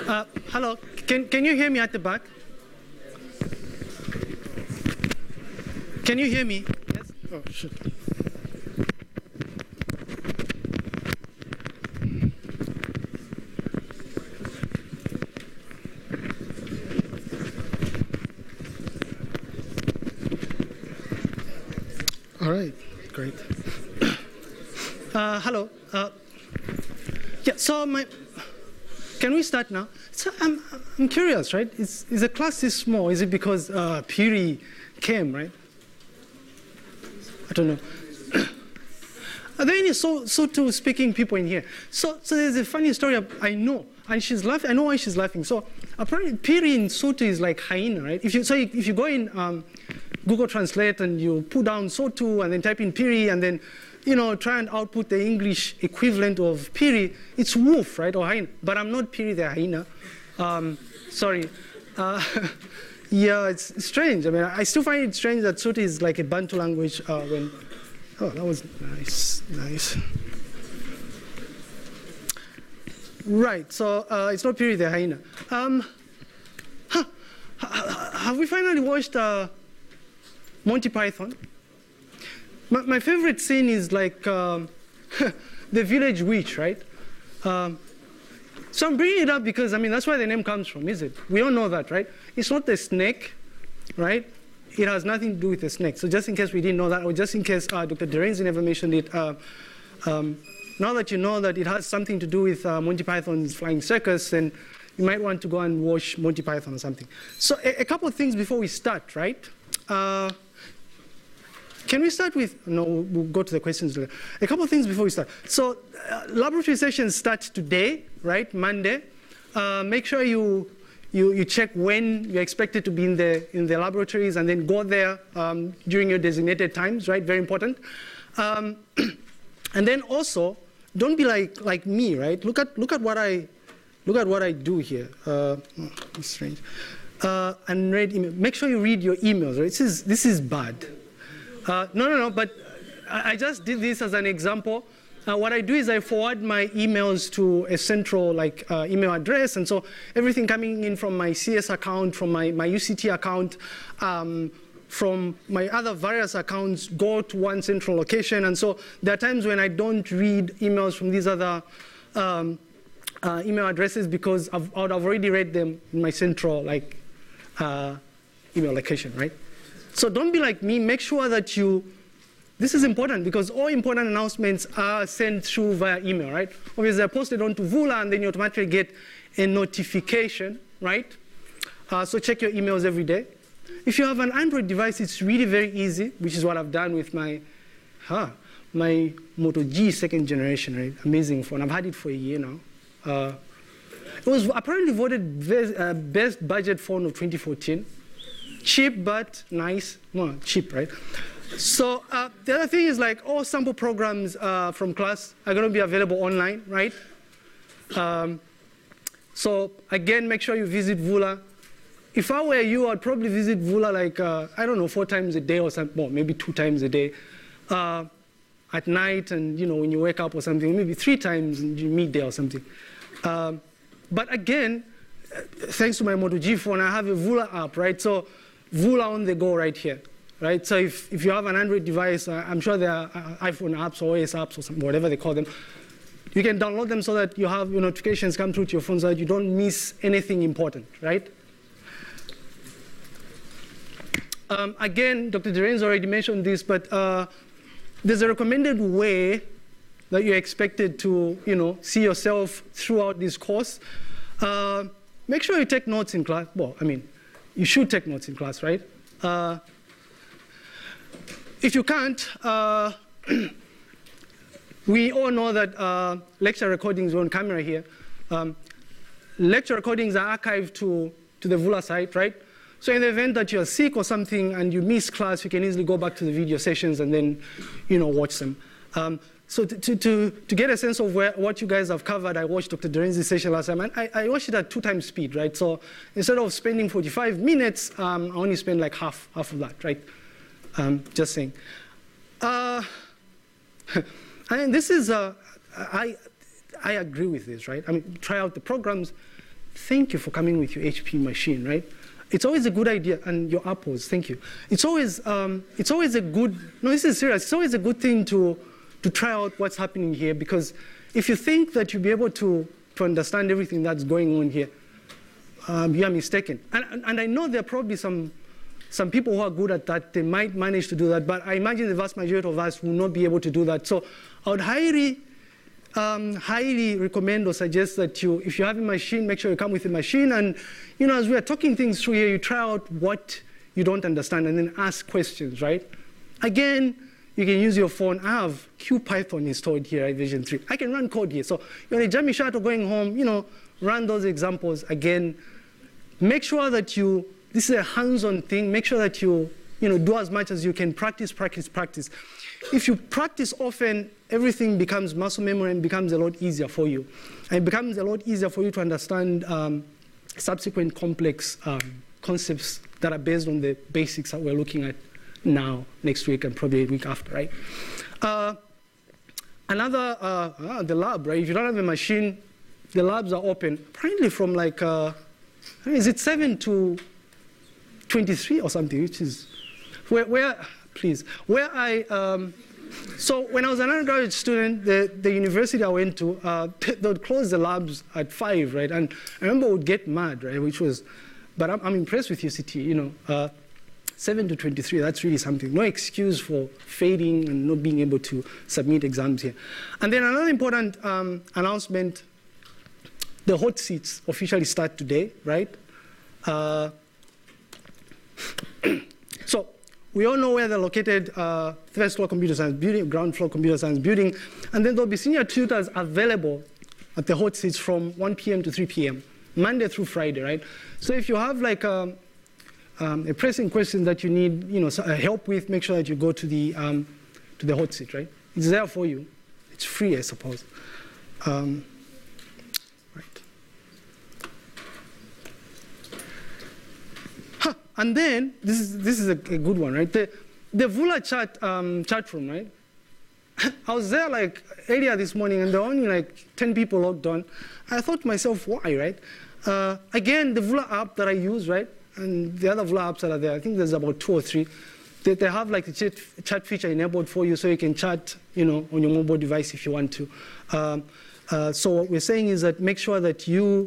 Hello, can you hear me at the back? Can you hear me? Yes? Oh, shit. All right, great. Hello. Yeah, so can we start now? So I'm curious, right? Is the class this small? Is it because Piri came, right? I don't know. Are there any Sotho speaking people in here? So there's a funny story I know, and she's laughing. I know why she's laughing. So apparently Piri in Sotho is like hyena, right? If you go in Google Translate and you put down Sotho and then type in Piri and then try and output the English equivalent of Piri, it's wolf, right, or hyena. But I'm not Piri the hyena. Sorry. Yeah, it's strange. I mean, I still find it strange that Sotho is like a Bantu language oh, that was nice. Right, so it's not Piri the hyena. Have we finally watched Monty Python? My favorite scene is like the village witch, right? So I'm bringing it up because, I mean, that's where the name comes from, is it? We all know that, right? It's not the snake, right? It has nothing to do with the snake. So just in case we didn't know that, or just in case Dr. Derenzi never mentioned it, now that you know that it has something to do with Monty Python's Flying Circus, then you might want to go and watch Monty Python or something. So a couple of things before we start, right? Can we start with, no, we'll go to the questions later. A couple of things before we start. So laboratory sessions start today, right, Monday. Make sure you check when you're expected to be in the laboratories and then go there during your designated times, right, very important. And then also, don't be like me, right? Look at what I do here. It's strange. Unread email. Make sure you read your emails, right? This is bad. No, but I just did this as an example. What I do is I forward my emails to a central email address, and so everything coming in from my CS account, from my UCT account, from my other various accounts go to one central location. And so there are times when I don't read emails from these other email addresses because I would have already read them in my central email location, right? So don't be like me. Make sure that this is important because all important announcements are sent through via email, right? Obviously, they're posted onto Vula, and then you automatically get a notification, right? So check your emails every day. If you have an Android device, it's really very easy, which is what I've done with my Moto G 2nd generation, right? Amazing phone. I've had it for a year now. It was apparently voted best budget phone of 2014. Cheap, but nice. Well, cheap, right? So the other thing is like all sample programs from class are going to be available online, right? So again, make sure you visit Vula. If I were you, I'd probably visit Vula I don't know, 4 times a day or something, well, maybe 2 times a day. At night and, when you wake up or something, maybe 3 times in midday or something. But again, thanks to my Moto G phone, I have a Vula app, right? So Vula on the go right here, right? So if you have an Android device, I'm sure there are iPhone apps or OS apps or something, whatever they call them. You can download them so that you have your notifications come through to your phone so that you don't miss anything important, right? Again, Dr. Derenz already mentioned this, but there's a recommended way that you're expected to, see yourself throughout this course. Make sure you take notes in class. Well, I mean, you should take notes in class, right? If you can't, we all know that lecture recordings are on camera here. Lecture recordings are archived to the Vula site, right? So in the event that you're sick or something and you miss class, you can easily go back to the video sessions and then, watch them. So to get a sense of what you guys have covered, I watched Dr. Derenzi's session last time, and I watched it at 2 times speed, right? So instead of spending 45 minutes, I only spent like half of that, right? Just saying. And this is, I agree with this, right? I mean, try out the programs. thank you for coming with your HP machine, right? It's always a good idea, and your apples, thank you. It's always a good, no, this is serious, it's always a good thing to try out what's happening here, because if you think that you'll be able to understand everything that's going on here, you are mistaken. And I know there are probably some people who are good at that, they might manage to do that, but I imagine the vast majority of us will not be able to do that. So I would highly recommend or suggest that if you have a machine, make sure you come with a machine, and as we are talking things through here, you try out what you don't understand and then ask questions, right? Again, you can use your phone. I have QPython installed here at version 3. I can run code here. So you're in a jammy shuttle going home, run those examples again. Make sure that this is a hands-on thing. Make sure that you do as much as you can. Practice, practice, practice. If you practice often, everything becomes muscle memory and becomes a lot easier for you. And it becomes a lot easier for you to understand subsequent complex concepts that are based on the basics that we're looking at now, next week, and probably a week after, right? The lab, right? If you don't have a machine, the labs are open. Apparently from is it 7 to 23 or something, which is so when I was an undergraduate student, the university I went to, they would close the labs at 5, right? And I remember I would get mad, right? But I'm impressed with UCT, 7 to 23, that's really something. No excuse for failing and not being able to submit exams here. And then another important announcement, the hot seats officially start today, right? So we all know where they're located, first floor computer science building, ground floor computer science building, and then there'll be senior tutors available at the hot seats from 1 p.m. to 3 p.m., Monday through Friday, right? So if you have a pressing question that you need, help with, make sure that you go to the hot seat, right? It's there for you. It's free, I suppose. Right. And then this is a good one, right? The Vula chat room, right? I was there earlier this morning, and there were only 10 people logged on. I thought to myself, why, right? Again, the Vula app that I use, right? And the other Vula apps that are there, I think there's about 2 or 3. They have the chat feature enabled for you, so you can chat, on your mobile device if you want to. So what we're saying is that make sure that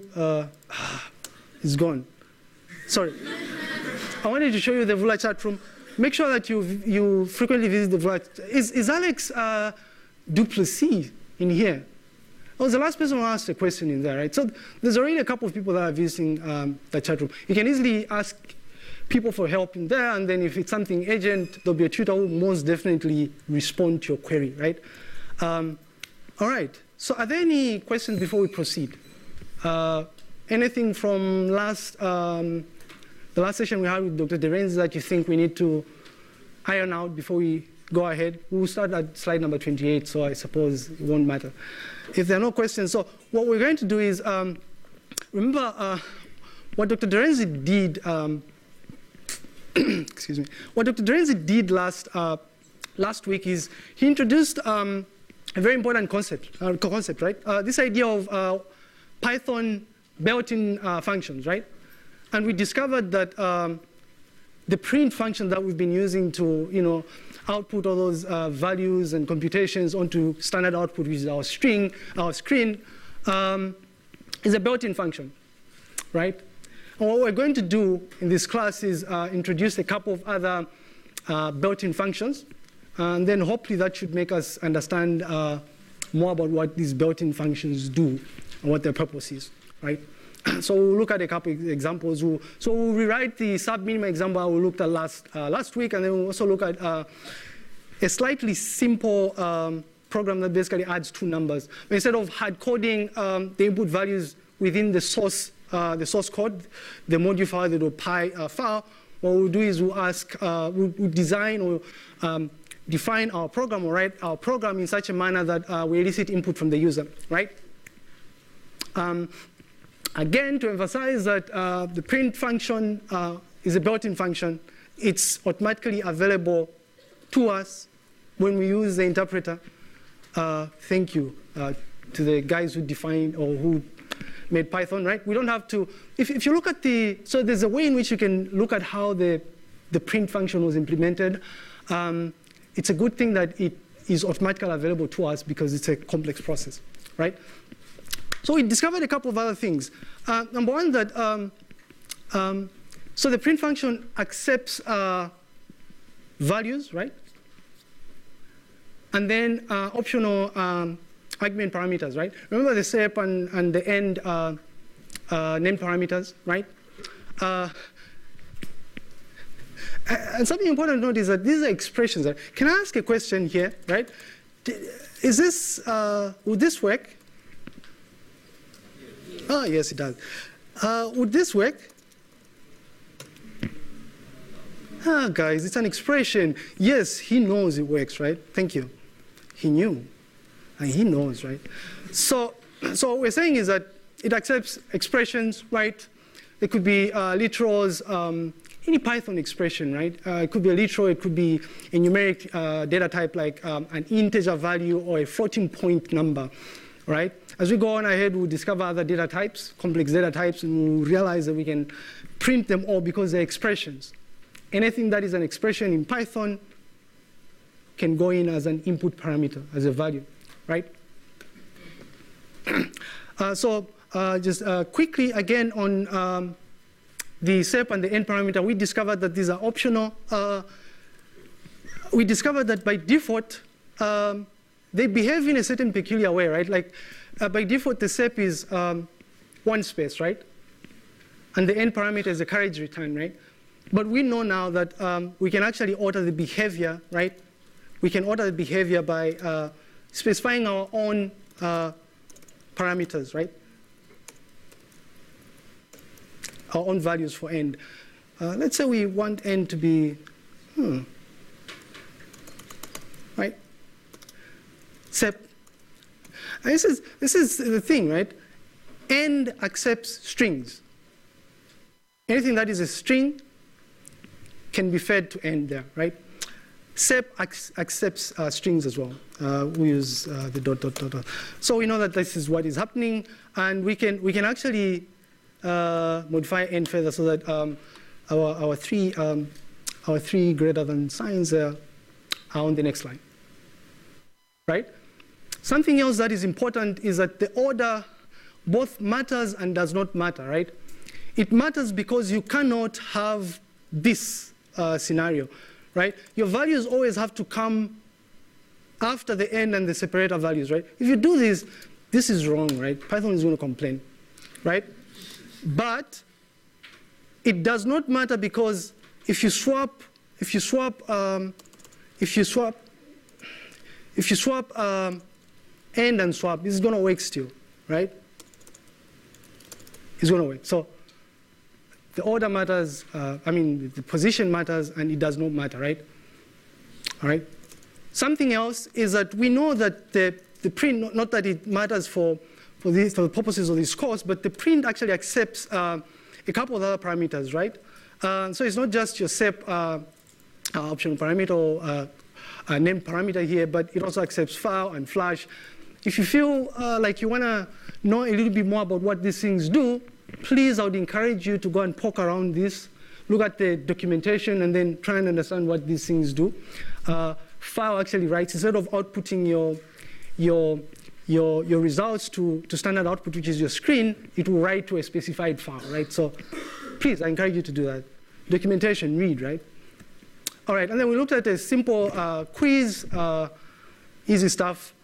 it's gone. Sorry. I wanted to show you the Vula chat room. Make sure that you frequently visit the Vula. Is Alex Duplessis in here? I was the last person who asked a question in there, right? So there's already a couple of people that are visiting the chat room. You can easily ask people for help in there, and then if it's something urgent, there'll be a tutor who will most definitely respond to your query, right? All right. So are there any questions before we proceed? Anything from the last session we had with Dr. Derenz that you think we need to iron out before we go ahead? We'll start at slide number 28, so I suppose it won't matter. If there are no questions, so what we're going to do is, remember what Dr. Derenzi did, excuse me, what Dr. Derenzi did last week is he introduced a very important concept, right? This idea of Python built-in functions, right? And we discovered that the print function that we've been using to, output all those values and computations onto standard output, which is our screen, is a built-in function, right? And what we're going to do in this class is introduce a couple of other built-in functions, and then hopefully that should make us understand more about what these built-in functions do and what their purpose is, right? So we'll look at a couple of examples. So we'll rewrite the sub-minima example we looked at last week, and then we'll also look at a slightly simple program that basically adds 2 numbers. But instead of hard coding the input values within the source code, the module file, the .py file, what we'll do is we'll design or define our program or write our program in such a manner that we elicit input from the user, right? Again, to emphasize that the print function is a built-in function. It's automatically available to us when we use the interpreter. Thank you to the guys who defined or who made Python, right? We don't have to, if you look at so there's a way in which you can look at how the print function was implemented. It's a good thing that it is automatically available to us because it's a complex process, right? So we discovered a couple of other things. Number one, that so the print function accepts values, right? And then optional argument parameters, right? Remember the sep and the end name parameters, right? And something important to note is that these are expressions. Right? Can I ask a question here, right? Is this, would this work? Oh, yes, it does. Would this work? Ah, guys, it's an expression. Yes, he knows it works, right? Thank you. He knew, and he knows, right? So what we're saying is that it accepts expressions, right? It could be literals, any Python expression, right? It could be a literal, it could be a numeric data type like an integer value or a floating-point number, right? As we go on ahead, we'll discover other data types, complex data types, and we'll realize that we can print them all because they're expressions. Anything that is an expression in Python can go in as an input parameter, as a value, right? Just quickly, again, on the sep and the end parameter, we discovered that these are optional. We discovered that by default, they behave in a certain peculiar way, right? Like by default, the sep is one space, right? And the end parameter is a carriage return, right? But we know now that we can actually alter the behavior, right? We can alter the behavior by specifying our own parameters, right? Our own values for end. Let's say we want end to be, right? Sep. And this is the thing, right? End accepts strings. Anything that is a string can be fed to end there, right? Sep accepts strings as well. We use the dot. So we know that this is what is happening, and we can actually modify end further so that our three greater than signs are on the next line, right? Something else that is important is that the order both matters and does not matter, right? It matters because you cannot have this scenario, right? Your values always have to come after the end and the separator values, right? If you do this is wrong, right? Python is going to complain, right? But it does not matter because if you swap end and swap, this is going to work still, right? It's going to work. So the order matters, the position matters, and it does not matter, right? All right. Something else is that we know that the print, not that it matters for the purposes of this course, but the print actually accepts a couple of other parameters, right? So it's not just your sep optional parameter or name parameter here, but it also accepts file and flash. If you feel like you want to know a little bit more about what these things do, please, I would encourage you to go and poke around this, look at the documentation, and then try and understand what these things do. File actually writes, instead of outputting your results to standard output, which is your screen, it will write to a specified file, right? So please, I encourage you to do that. Documentation, read, right? All right, and then we looked at a simple quiz, easy stuff.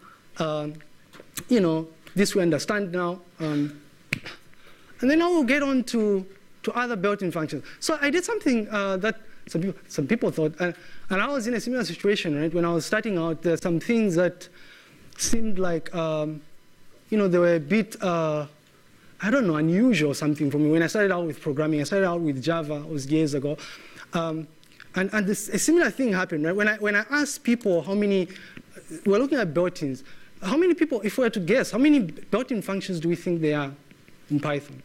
This we understand now. And then I will get on to other built-in functions. So I did something that some people thought, and I was in a similar situation, right? When I was starting out, there are some things that seemed like, they were a bit, unusual or something for me. When I started out with programming, I started out with Java, it was years ago. And a similar thing happened, right? When I asked people how many, we're looking at built-ins, how many people, if we were to guess, how many built-in functions do we think there are in Python?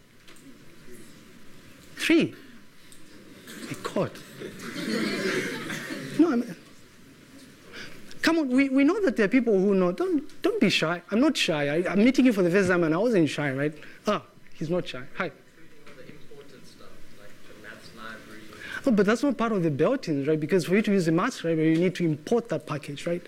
3. My God. No, come on, we know that there are people who know. Don't be shy. I'm not shy. I'm meeting you for the first time and I wasn't shy, right? He's not shy. Hi. The imported stuff, like the maths library. Oh, but that's not part of the built-ins, right? Because for you to use the maths library, you need to import that package, right?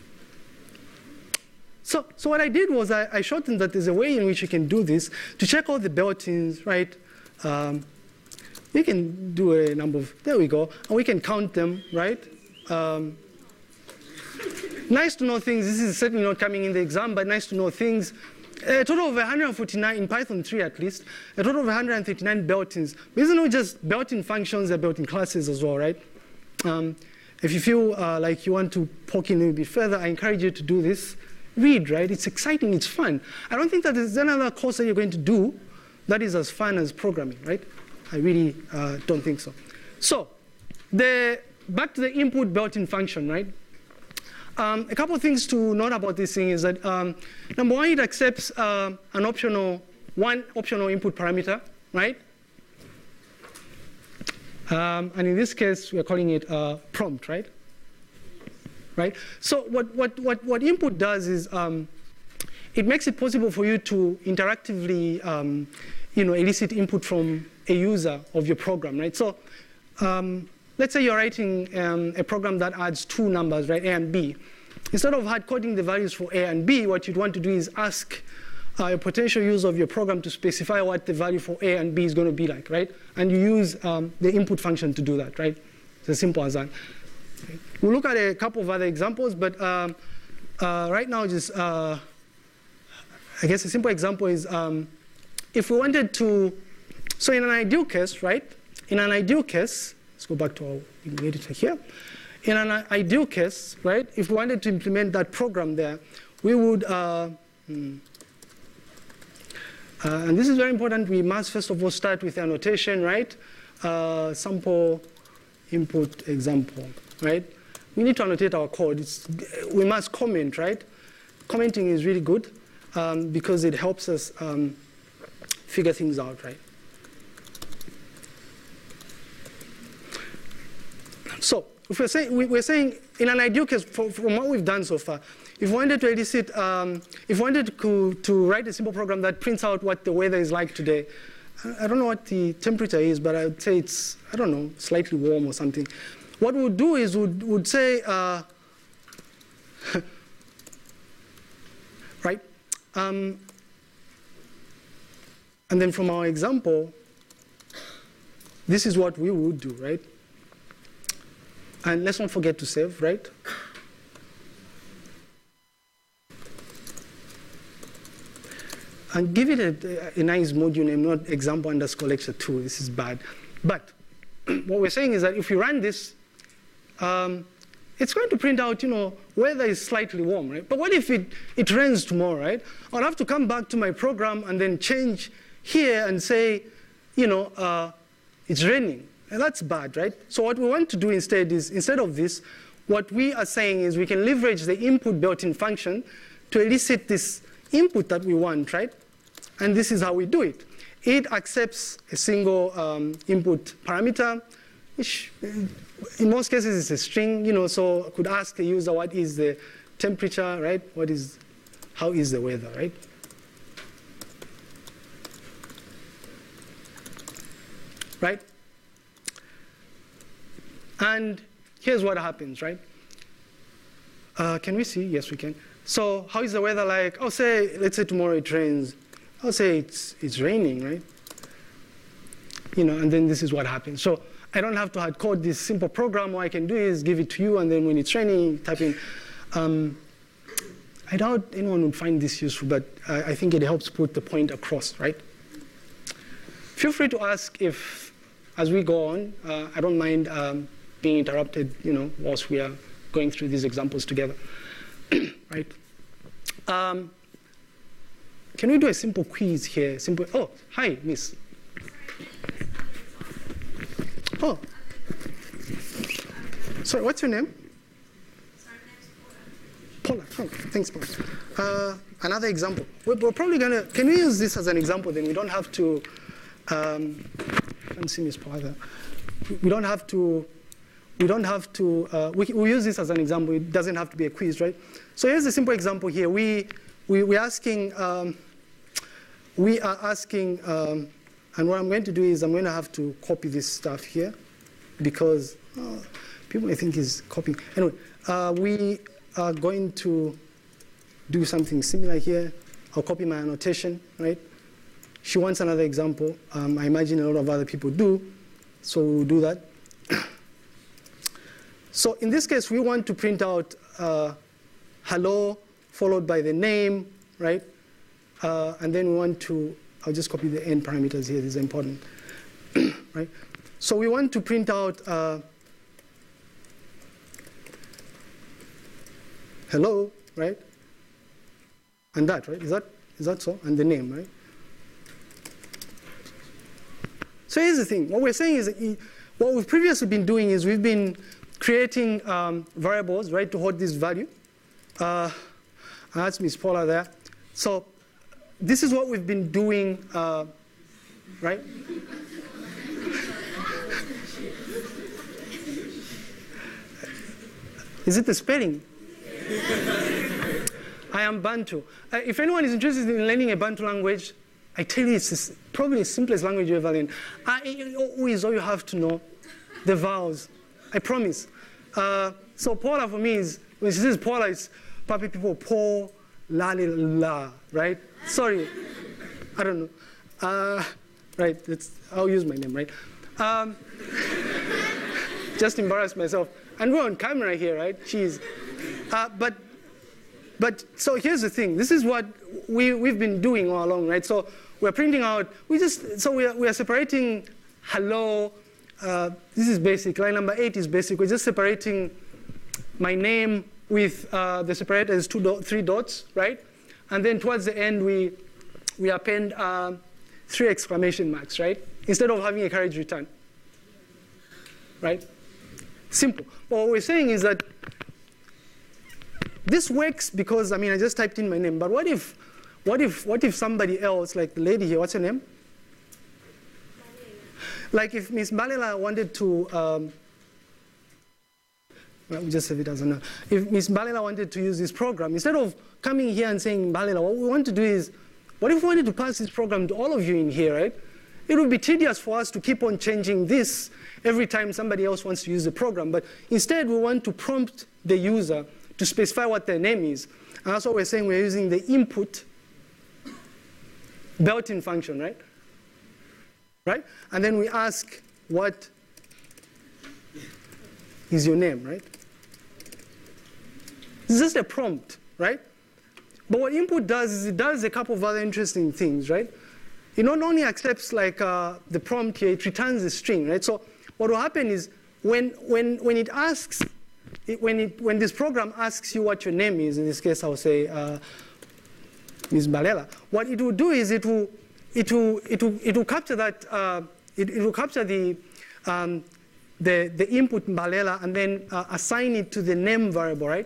So what I did was I showed them that there's a way in which you can do this to check all the built-ins, right? We can do a number of, there we go, and we can count them, right? Nice to know things. This is certainly not coming in the exam, but nice to know things. A total of 149, in Python 3 at least, a total of 139 built-ins. These are not just built-in functions, they're built-in classes as well, right? If you feel like you want to poke in a little bit further, I encourage you to do this. Read, right? It's exciting, it's fun. I don't think that there's another course that you're going to do that is as fun as programming, right? I really don't think so. So, back to the input built-in function, right? A couple of things to note about this thing is that, number one, it accepts one optional input parameter, right? And in this case, we're calling it prompt, right? Right? So what input does is it makes it possible for you to interactively elicit input from a user of your program, right? So let's say you're writing a program that adds two numbers, right, A and B. Instead of hard coding the values for A and B, what you'd want to do is ask a potential user of your program to specify what the value for A and B is going to be like, right? And you use the input function to do that, right? It's as simple as that. We'll look at a couple of other examples, but right now, just I guess a simple example is if we wanted to, so in an ideal case, right? In an ideal case, let's go back to our editor here. In an ideal case, right? If we wanted to implement that program there, we would, and this is very important, we must first of all start with annotation, right? Sample input example. Right? We need to annotate our code. We must comment, right? Commenting is really good because it helps us figure things out, right? So if we're saying in an ideal case, from what we've done so far, if we wanted to elicit, if we wanted to write a simple program that prints out what the weather is like today, I don't know what the temperature is, but I would say it's, I don't know, slightly warm or something. What we'd do is we'd say, right? And then from our example, this is what we would do, right? And let's not forget to save, right? And give it a nice module name, not example_lecture2. This is bad. But what we're saying is that if you run this, it's going to print out, weather is slightly warm, right? But what if it rains tomorrow, right? I'll have to come back to my program and then change here and say, it's raining. And that's bad, right? So what we want to do instead is, instead of this, what we are saying is we can leverage the input built-in function to elicit this input that we want, right? And this is how we do it. It accepts a single input parameter, which in most cases is a string, so I could ask a user what is the temperature, right? How is the weather, right? Right? And here's what happens, right? Can we see? Yes, we can. So how is the weather like? Let's say tomorrow it rains. I'll say it's raining, right? And then this is what happens. So I don't have to hard code this simple program. What I can do is give it to you, and then when it's raining, type in. I doubt anyone would find this useful, but I think it helps put the point across, right? Feel free to ask if, as we go on, I don't mind being interrupted, whilst we are going through these examples together, right? Can we do a simple quiz here? Oh, hi, miss. Oh. Sorry, what's your name? Paula. Oh, thanks, Paula. Another example. We're probably going to, can we use this as an example? Then we don't have to, can't see Miss Paula. We don't have to, we use this as an example. It doesn't have to be a quiz, right? So here's a simple example here. We're asking, we are asking, and what I'm going to do is I'm going to have to copy this stuff here because people may think he's copying. Anyway, we are going to do something similar here. I'll copy my annotation, right? She wants another example. I imagine a lot of other people do, so we'll do that. So in this case, we want to print out hello followed by the name, right? And then we want to, I'll just copy the end parameters here. These are important, right? So we want to print out hello, right? And that, right? Is that so? And the name, right? So here's the thing. What we're saying is that what we've previously been doing is we've been creating variables, right, to hold this value. That's Miss Paula there. So this is what we've been doing, right? Is it the spelling? I am Bantu. If anyone is interested in learning a Bantu language, I tell you, it's probably the simplest language you ever learn. Always all you have to know, the vowels. I promise. So Paula for me is, when she says Paula, it's Papi people, Po, La, La, right? Sorry, I don't know. Right, I'll use my name, right? Just embarrass myself. And we're on camera here, right? Jeez. But so here's the thing. This is what we've been doing all along, right? So we're printing out, we are separating hello. This is basic. Line number 8 is basic. We're just separating my name with the separator is 3 dots, right? And then towards the end, we append 3 exclamation marks, right? Instead of having a carriage return, right? Simple. But what we're saying is that this works because, I mean, I just typed in my name. But what if somebody else, like the lady here, what's her name? Like if Miss Balela wanted to, well, we just save it as a no. If Miss Balela wanted to use this program, instead of coming here and saying, Balela, what we want to do is, what if we wanted to pass this program to all of you in here, right? It would be tedious for us to keep on changing this every time somebody else wants to use the program. But instead, we want to prompt the user to specify what their name is. And that's what we're saying. We're using the input built-in function, right? Right? And then we ask, what is your name, right? It's just a prompt, right? But what input does is it does a couple of other interesting things, right? It not only accepts like the prompt here, it returns the string, right? So what will happen is when it asks, when this program asks you what your name is, in this case I'll say Ms. Balela, what it will do is it will capture that it will capture the input Balela and then assign it to the name variable, right?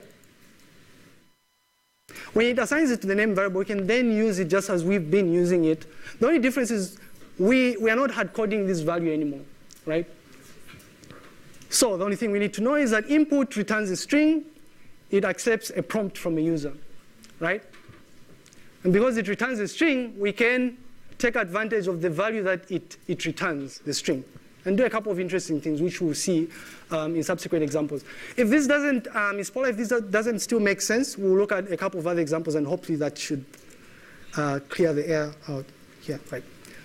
When it assigns it to the name variable, we can then use it just as we've been using it. The only difference is we are not hard coding this value anymore, right? So the only thing we need to know is that input returns a string. It accepts a prompt from a user, right? And because it returns a string, we can take advantage of the value that it returns, the string, and do a couple of interesting things, which we'll see in subsequent examples. If this doesn't, Ms. Paula, if this doesn't still make sense, we'll look at a couple of other examples, and hopefully that should clear the air out here, right?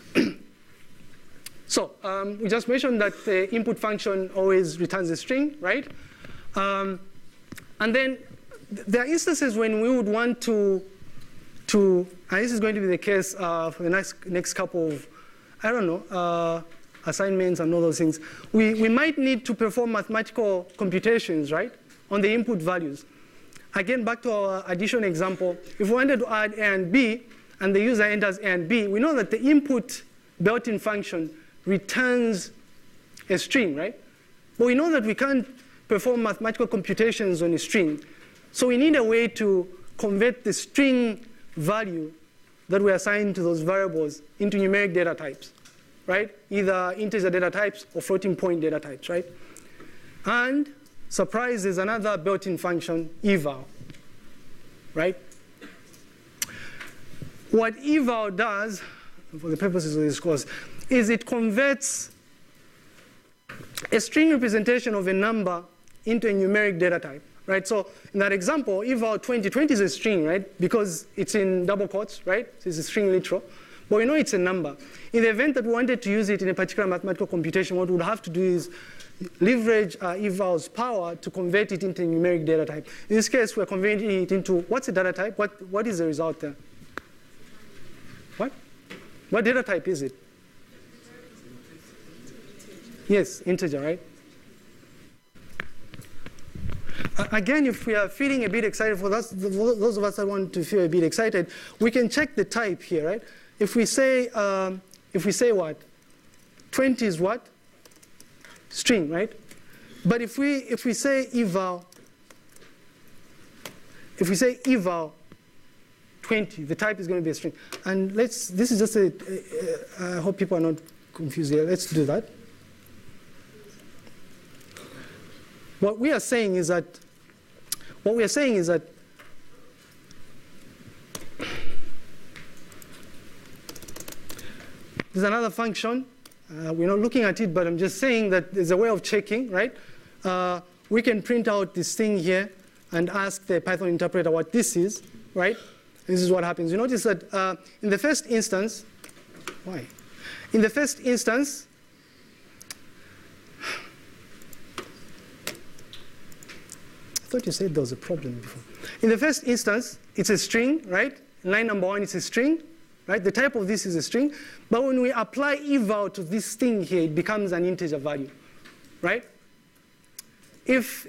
So we just mentioned that the input function always returns a string, right? And then there are instances when we would want to and this is going to be the case for the next couple of, I don't know, assignments and all those things. We might need to perform mathematical computations, right, on the input values. Again, back to our addition example, if we wanted to add A and B, and the user enters A and B, we know that the input built-in function returns a string, right? But we know that we can't perform mathematical computations on a string. So we need a way to convert the string value that we assign to those variables into numeric data types, right? Either integer data types or floating point data types, right? And surprise, there's another built-in function, eval, right? what eval does, for the purposes of this course, is it converts a string representation of a number into a numeric data type, right? So in that example, eval 2020 is a string, right? Because it's in double quotes, right? So it's a string literal. But we know it's a number. In the event that we wanted to use it in a particular mathematical computation, what we would have to do is leverage eval's power to convert it into a numeric data type. In this case, we're converting it into, what's a data type? What is the result there? What? What data type is it? Yes, integer, right? Again, if we are feeling a bit excited, for those of us that want to feel a bit excited, we can check the type here, right? If we say what? 20 is what? String, right? But if we say eval 20, the type is going to be a string. And this is just I hope people are not confused here. Let's do that. What we are saying is that there's another function. We're not looking at it, but I'm just saying that there's a way of checking, right? We can print out this thing here and ask the Python interpreter what this is, right? This is what happens. You notice that in the first instance, why? In the first instance, I thought you said there was a problem before. In the first instance, it's a string, right? Line number 1 is a string, right? The type of this is a string. But when we apply eval to this thing here, it becomes an integer value, right? If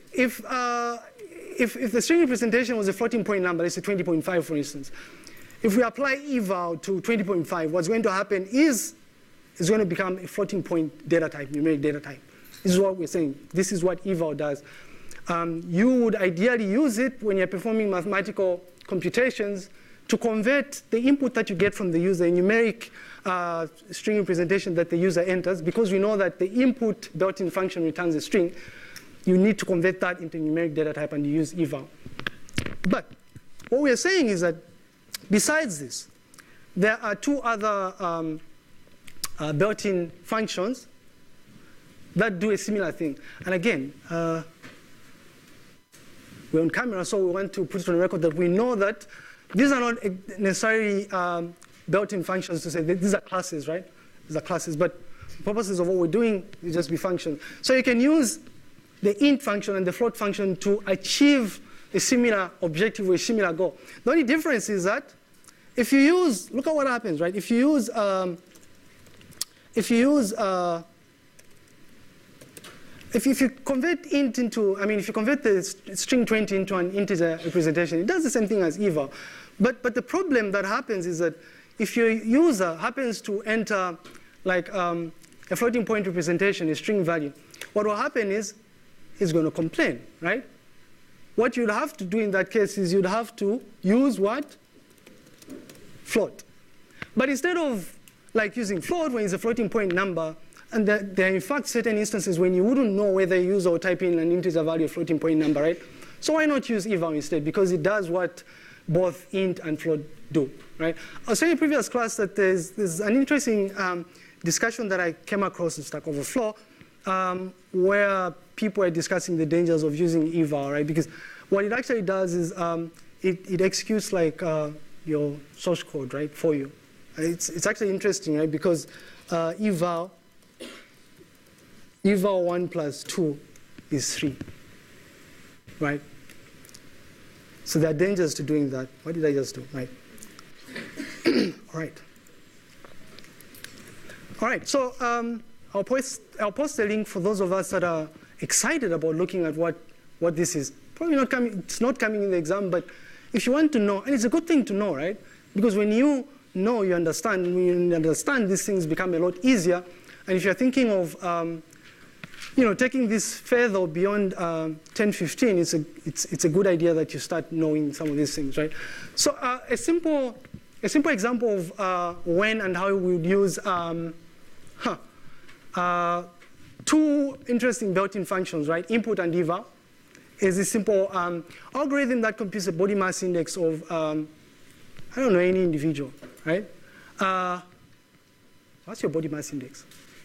the string representation was a floating point number, let's say 20.5 for instance, if we apply eval to 20.5, what's going to happen is it's going to become a floating point data type, numeric data type. This is what we're saying. This is what eval does. You would ideally use it when you're performing mathematical computations to convert the input that you get from the user, a numeric string representation that the user enters, because we know that the input built-in function returns a string. You need to convert that into numeric data type, and you use eval. But what we are saying is that besides this, there are two other built-in functions that do a similar thing. And again, we're on camera, so we want to put it on record that we know that these are not necessarily built-in functions to say that these are classes, right? These are classes, but for purposes of what we're doing, it just be functions. So you can use the int function and the float function to achieve a similar objective or a similar goal. The only difference is that if you use, look at what happens, right? If you convert int into, if you convert the string 20 into an integer representation, it does the same thing as eval. But the problem that happens is that if your user happens to enter like a floating point representation, a string value, what will happen is he's going to complain, right? What you'd have to do in that case is you'd have to use what? Float. But instead of like using float when it's a floating point number, and there are in fact certain instances when you wouldn't know whether a user will type in an integer value or floating point number, right? So why not use eval instead? Because it does what both int and float do, right? I was saying in previous class that there's an interesting discussion that I came across in Stack Overflow where people are discussing the dangers of using eval, right? Because what it actually does is it executes like your source code, right, for you. It's actually interesting, right? Because eval 1 plus 2 is 3, right? So there are dangers to doing that. What did I just do? Right. All right. So I'll post a link for those of us that are excited about looking at what this is. Probably not coming. It's not coming in the exam, but if you want to know, and it's a good thing to know, right? Because when you know, you understand. When you understand, these things become a lot easier. And if you're thinking of taking this further beyond 10, 15, it's a good idea that you start knowing some of these things, right? So a simple example of when and how we would use two interesting built-in functions, right? Input and eval is a simple algorithm that computes a body mass index of, I don't know, any individual. right? What's your body mass index?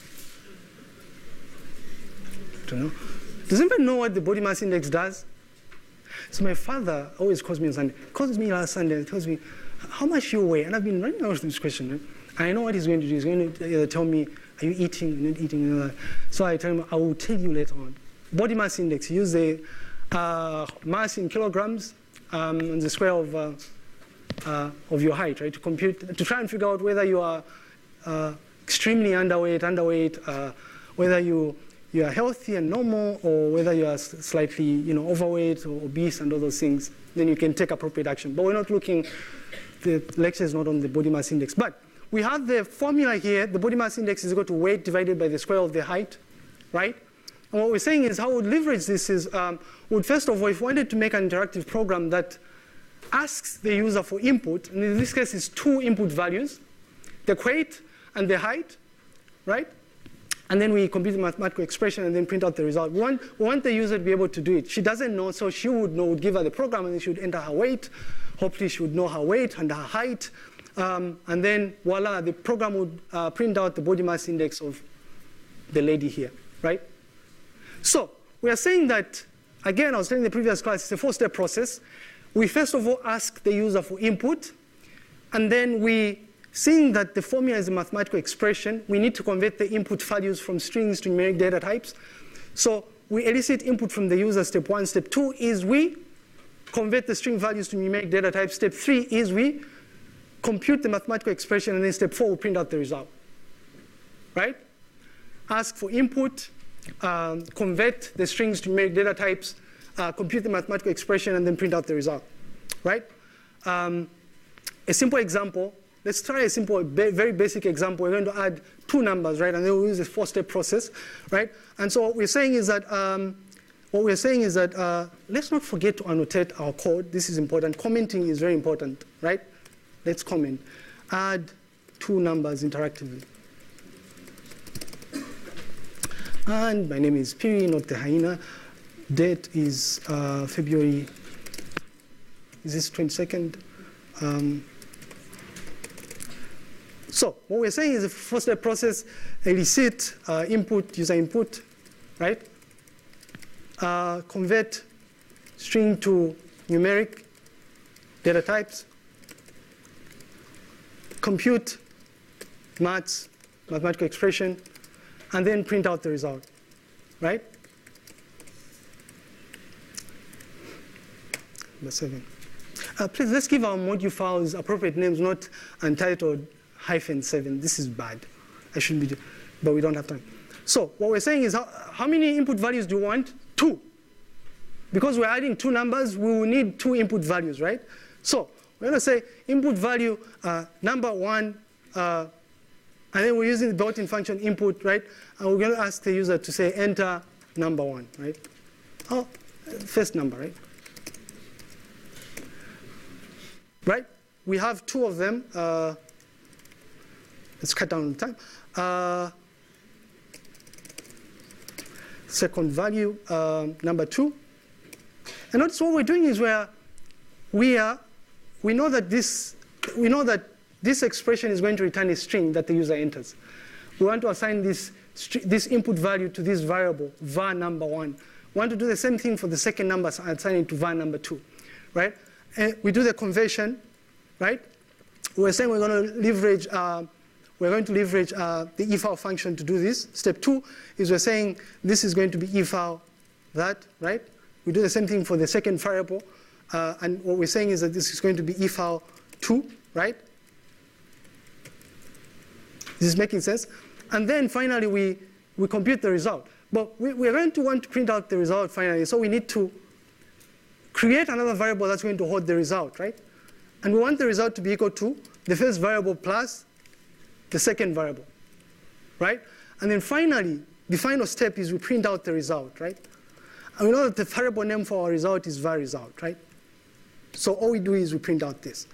I don't know. Does anybody know what the body mass index does? So my father always calls me on Sunday. Calls me last Sunday and tells me, how much you weigh? And I've been running out of this question. Right? I know what he's going to do. He's going to either tell me, are you eating? You're not eating. So I tell him, I will tell you later on. Body mass index. Use the mass in kilograms on the square of your height, right? To compute, to try and figure out whether you are extremely underweight, whether you are healthy and normal, or whether you are slightly, overweight or obese and all those things. Then you can take appropriate action. But we're not looking. The lecture is not on the body mass index. But we have the formula here. The body mass index is equal to weight divided by the square of the height, right? And what we're saying is how we would leverage this is, first of all, if we wanted to make an interactive program that asks the user for input, and in this case it's two input values, the weight and the height, right? And then we compute the mathematical expression and then print out the result. We want the user to be able to do it. She doesn't know, so she would know, would give her the program, and then she would enter her weight. Hopefully she would know her weight and her height. And then, voila, the program would print out the body mass index of the lady here, right? So we are saying that, again, I was telling the previous class, it's a four-step process. We first of all ask the user for input, and then seeing that the formula is a mathematical expression, we need to convert the input values from strings to numeric data types. So we elicit input from the user, step 1. Step 2 is we convert the string values to numeric data types. Step 3 is we compute the mathematical expression, and then step 4, we print out the result, right? Ask for input, convert the strings to numeric data types, compute the mathematical expression, and then print out the result, right? A simple example. Let's try a simple, very basic example. We're going to add two numbers, right? And then we'll use this four-step process, right? And so what we're saying is that, let's not forget to annotate our code. This is important. Commenting is very important, right? Let's comment. Add two numbers interactively. And my name is Piri, not the hyena. Date is February, is this 22nd? So what we're saying is a four-step process, elicit, input, user input, right? Convert string to numeric data types, compute mathematical expression, and then print out the result, right? Number 7. Please, let's give our module files appropriate names, not untitled -7. This is bad. I shouldn't be, but we don't have time. So what we're saying is how many input values do you want? 2. Because we're adding two numbers, we will need 2 input values, right? So we're going to say input value number 1, and then we're using the built-in function input, right? And we're going to ask the user to say enter number 1, right? Oh, first number, right? Right? We have 2 of them. Let's cut down the time. Second value, number 2. And notice what we're doing is we know that this expression is going to return a string that the user enters. We want to assign this input value to this variable, var number 1. We want to do the same thing for the second number, assigning it to var number 2, right? And we do the conversion, right? We're saying we're going to leverage the ifal function to do this. Step 2 is we're saying this is going to be ifal that, right? We do the same thing for the second variable. And what we're saying is that this is going to be ifal 2, right? This is making sense. And then finally, we compute the result. But we're going to want to print out the result finally. So we need to create another variable that's going to hold the result, right? And we want the result to be equal to the first variable plus the second variable, right? And then finally, the final step is we print out the result, right? And we know that the variable name for our result is var result, right? So all we do is we print out this.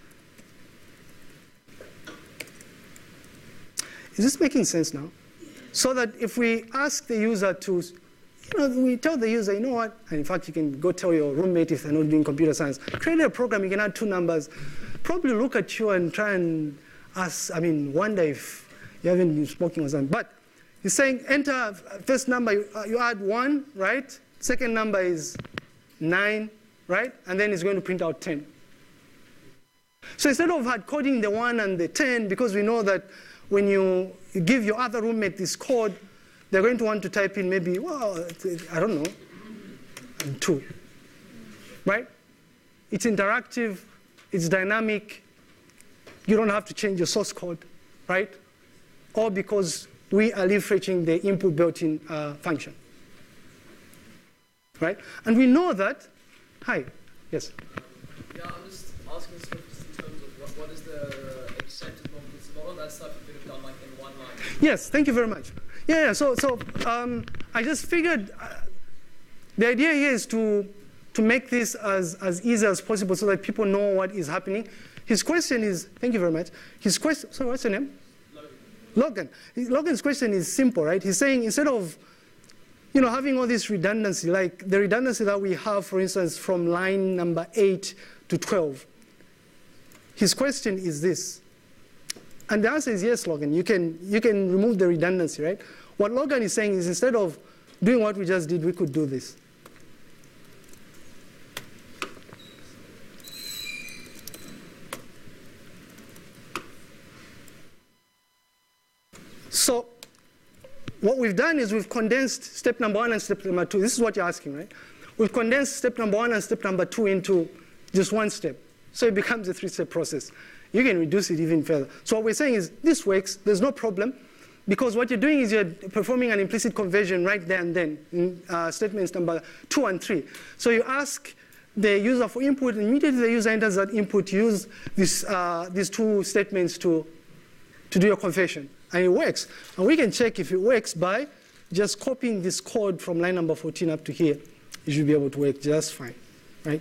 Is this making sense now? So that if we ask the user to, we tell the user, you know what? And in fact, you can go tell your roommate if they're not doing computer science, create a program, you can add 2 numbers, probably look at you and try and wonder if you haven't been smoking or something. But he's saying enter first number, you add 1, right? Second number is 9, right? And then it's going to print out 10. So instead of hard coding the 1 and the 10, because we know that when you give your other roommate this code, they're going to want to type in maybe, well, I don't know, 2, right? It's interactive, it's dynamic, you don't have to change your source code, right? Or because we are leveraging the input built-in function, right? And we know that, hi, yes? Yeah, I'm just asking just in terms of what is the accepted model, that stuff you could have done like in one line. Yes, thank you very much. Yeah, so I just figured the idea here is to make this as easy as possible so that people know what is happening. His question is, thank you very much. His question, so what's your name? Logan. Logan's question is simple, right? He's saying instead of having all this redundancy, like the redundancy that we have, for instance, from line number 8 to 12, his question is this. And the answer is yes, Logan. You can remove the redundancy, right? What Logan is saying is instead of doing what we just did, we could do this. So what we've done is we've condensed step number 1 and step number 2. This is what you're asking, right? We've condensed step number 1 and step number 2 into just one step. So it becomes a 3-step process. You can reduce it even further. So what we're saying is this works. There's no problem. Because what you're doing is you're performing an implicit conversion right there and then in statements number 2 and 3. So you ask the user for input, and immediately the user enters that input, use these 2 statements to do your conversion. And it works. And we can check if it works by just copying this code from line number 14 up to here. It should be able to work just fine, right?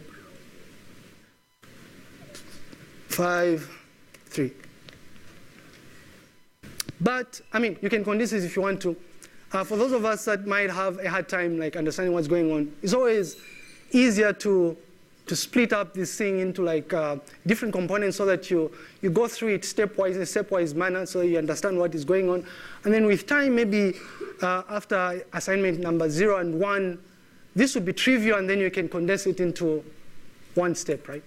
5, 3. But, you can condense this if you want to. For those of us that might have a hard time understanding what's going on, it's always easier to split up this thing into different components so that you go through it stepwise in a stepwise manner so you understand what is going on. And then with time, maybe after assignment number 0 and 1, this would be trivial, and then you can condense it into one step, right?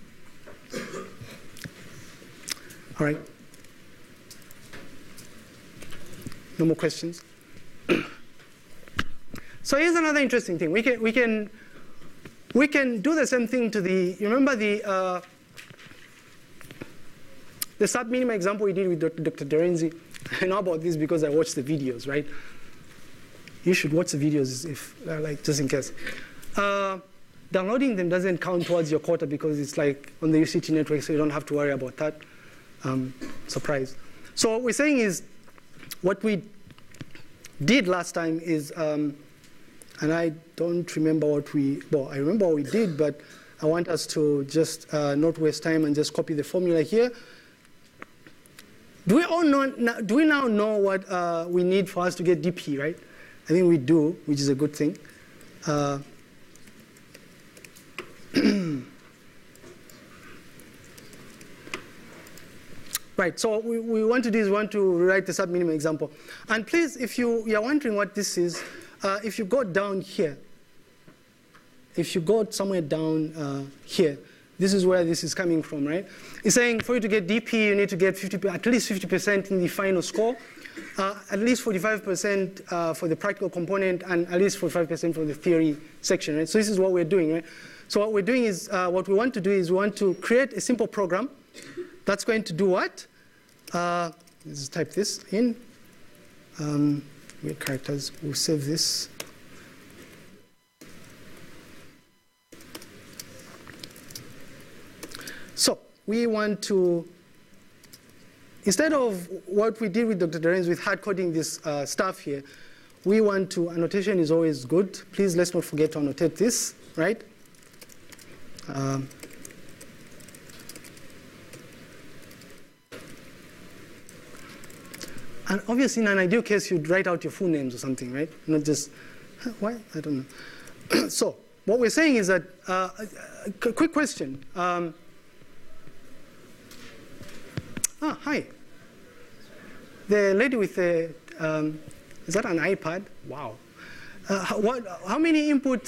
All right. No more questions? So here's another interesting thing. We can do the same thing to the, you remember the sub-minima example we did with Dr. Derenzi? I know about this because I watched the videos, right? You should watch the videos if, just in case. Downloading them doesn't count towards your quota because it's on the UCT network, so you don't have to worry about that. Surprise. So what we're saying is, what we did last time is, and I don't remember I remember what we did, but I want us to just not waste time and just copy the formula here. Do we now know what we need for us to get DP, right? I think we do, which is a good thing. Right, so what we want to do is we want to rewrite the sub-minimum example. And please, if you're wondering what this is, if you go down here, if you go somewhere down here, this is where this is coming from, right? It's saying for you to get DP, you need to get at least 50% in the final score, at least 45% for the practical component, and at least 45% for the theory section, right? So this is what we're doing, right? So what we're doing is, what we want to do is we want to create a simple program that's going to do what? Let's type this in. Weird characters. We'll save this. So we want to, instead of what we did with Dr. Derenz with hard coding this stuff here, we want to, annotation is always good. Please let's not forget to annotate this, right? And obviously, in an ideal case, you'd write out your full names or something, right? Not just, why? I don't know. So what we're saying is that, quick question. Ah, hi. The lady with the, is that an iPad? Wow. How many input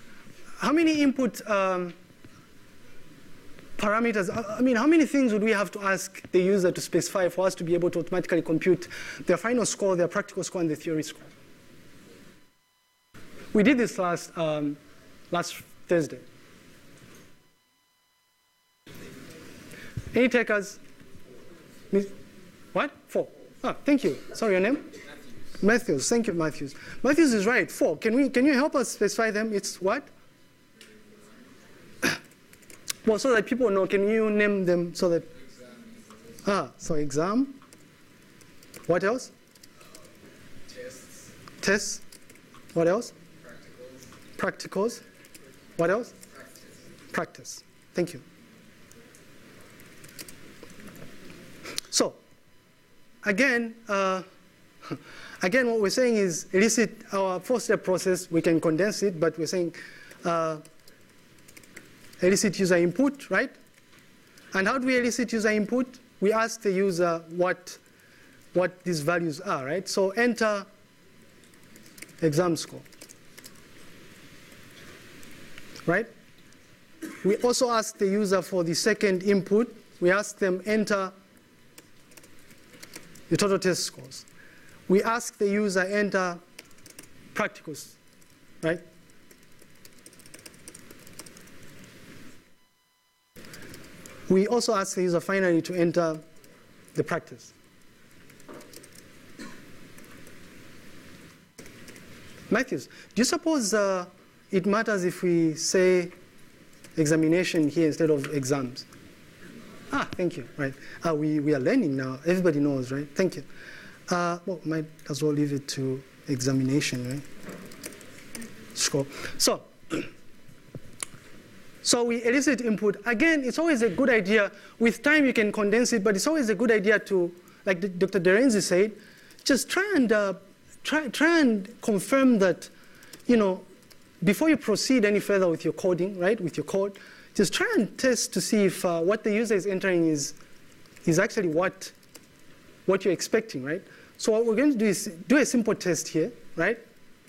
parameters, I mean, how many things would we have to ask the user to specify for us to be able to automatically compute their final score, their practical score, and the theory score? We did this last Thursday. Any takers? What? 4. Ah, thank you. Sorry, your name? Matthews. Thank you, Matthews. Matthews is right. 4. Can you help us specify them? It's what? Well, so that people know, can you name them so that? So exam. What else? Tests. What else? Practicals. What else? Practice. Thank you. So, again, what we're saying is elicit our 4-step process. We can condense it, but we're saying elicit user input, right? And how do we elicit user input? We ask the user what these values are, right? So enter exam score, right? We also ask the user for the second input. We ask them enter the total test scores. We ask the user enter practicals, right? We also ask the user finally to enter the practice. Matthews, do you suppose it matters if we say examination here instead of exams? Ah, thank you, right. We are learning now. Everybody knows, right? Thank you. Well, might as well leave it to examination, right? Score. So we elicit input. Again, it's always a good idea. With time, you can condense it, but it's always a good idea to, like Dr. Derenzi said, just try and confirm that, before you proceed any further with your coding, right, with your code, just try and test to see if what the user is entering is actually what you're expecting, right? So what we're going to do is do a simple test here, right?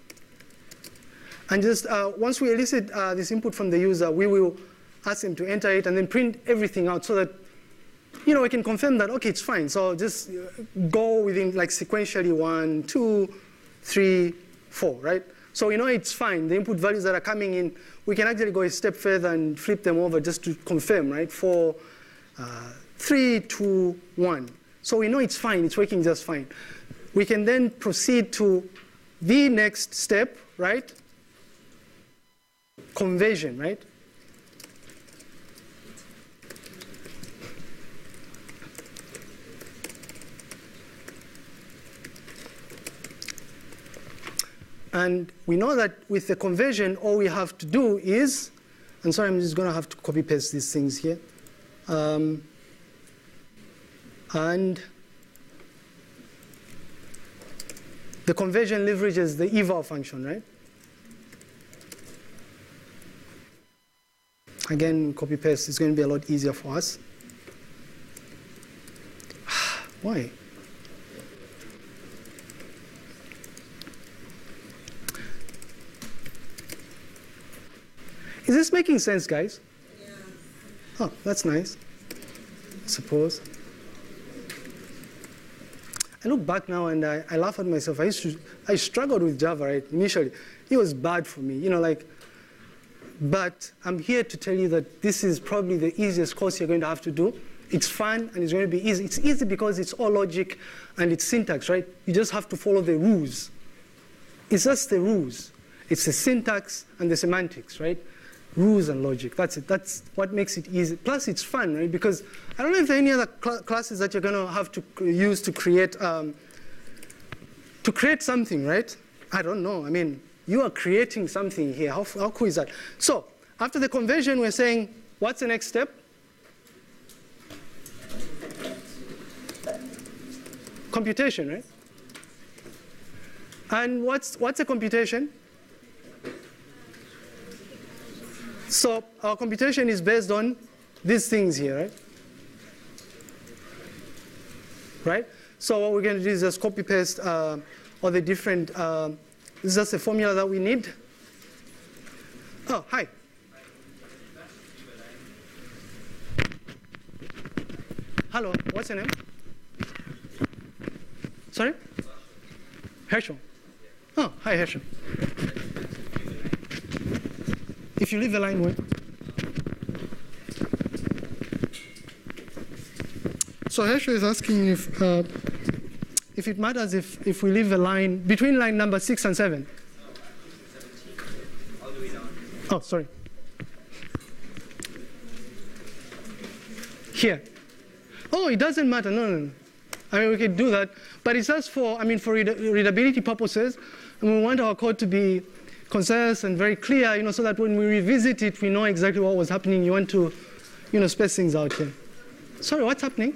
And just once we elicit this input from the user, we will ask him to enter it and then print everything out so that, we can confirm that, okay, it's fine. So just go within like sequentially 1, 2, 3, 4, right? So we know it's fine. The input values that are coming in, we can actually go a step further and flip them over just to confirm, right? 4, 3, 2, 1. So we know it's fine. It's working just fine. We can then proceed to the next step, right? Conversion, right? And we know that with the conversion, all we have to do is, and sorry, I'm just going to have to copy paste these things here. And the conversion leverages the eval function, right? Again, copy paste is going to be a lot easier for us. Why? Is this making sense, guys? Yeah. Oh, that's nice, I suppose. I look back now and I laugh at myself. I struggled with Java, right, initially. It was bad for me, but I'm here to tell you that this is probably the easiest course you're going to have to do. It's fun and it's going to be easy. It's easy because it's all logic and it's syntax, right? You just have to follow the rules. It's just the rules. It's the syntax and the semantics, right? Rules and logic. That's it. That's what makes it easy. Plus, it's fun, right? Because I don't know if there are any other classes that you're going to have to use to create something, right? I don't know. I mean, you are creating something here. How cool is that? So after the conversion, we're saying, what's the next step? Computation, right? And what's a computation? So our computation is based on these things here, right? right? So what we're going to do is just copy paste all the different, this is just the formula that we need. Oh, hi. Hello, what's your name? Sorry? Herschel. Oh, hi, Herschel. If you leave the line, what? So Herschel is asking if it matters if we leave the line between line number 6 and 7. Oh, sorry. Here. Oh, it doesn't matter. No. I mean, we could do that, but it's just for, for readability purposes, and we want our code to be concise and very clear, so that when we revisit it, we know exactly what was happening. You want to, space things out here. Sorry, what's happening?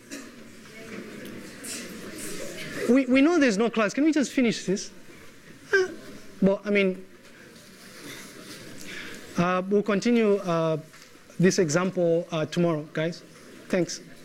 We know there's no class. Can we just finish this? Well, we'll continue this example tomorrow, guys. Thanks.